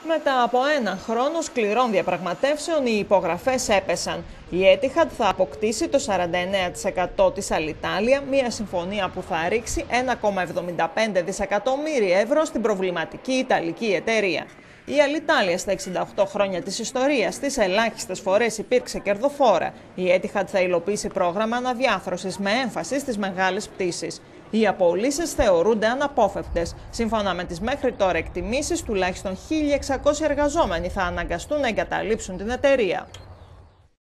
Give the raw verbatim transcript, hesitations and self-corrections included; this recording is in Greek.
Μετά από ένα χρόνο σκληρών διαπραγματεύσεων, οι υπογραφές έπεσαν. Η Etihad θα αποκτήσει το σαράντα εννέα τοις εκατό της Alitalia, μια συμφωνία που θα ρίξει ένα κόμμα εβδομήντα πέντε δισεκατομμύρια ευρώ στην προβληματική Ιταλική εταιρεία. Η Alitalia στα εξήντα οκτώ χρόνια της ιστορίας της ελάχιστες φορές υπήρξε κερδοφόρα. Η Etihad θα υλοποιήσει πρόγραμμα αναδιάθρωσης με έμφαση στις μεγάλες πτήσεις. Οι απολύσεις θεωρούνται αναπόφευκτες. Σύμφωνα με τις μέχρι τώρα εκτιμήσεις, τουλάχιστον χίλια εξακόσιοι εργαζόμενοι θα αναγκαστούν να εγκαταλείψουν την εταιρεία.